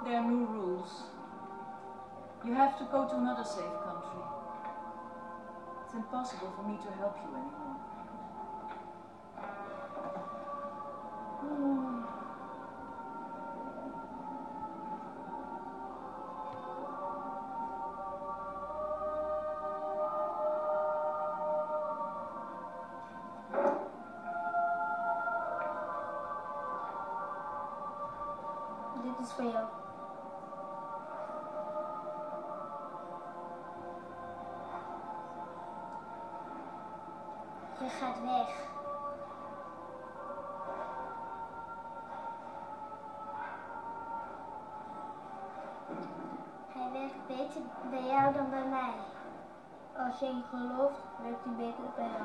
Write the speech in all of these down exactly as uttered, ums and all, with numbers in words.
There are new rules. You have to go to another safe country. It's impossible for me to help you anymore. Hmm. Dit is voor jou. Je gaat weg. Hij werkt beter bij jou dan bij mij. Als je hem gelooft, werkt hij beter bij jou.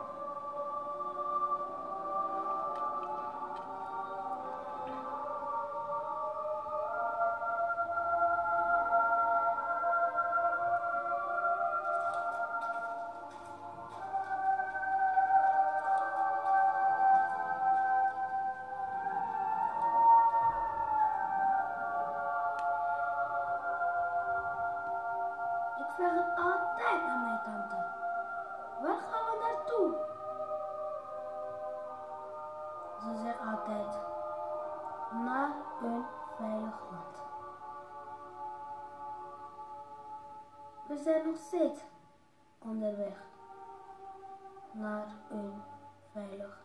Ik vraag het altijd aan mijn tante. Waar gaan we naartoe? Ze zegt altijd, naar een veilig land. We zijn nog steeds onderweg naar een veilig land.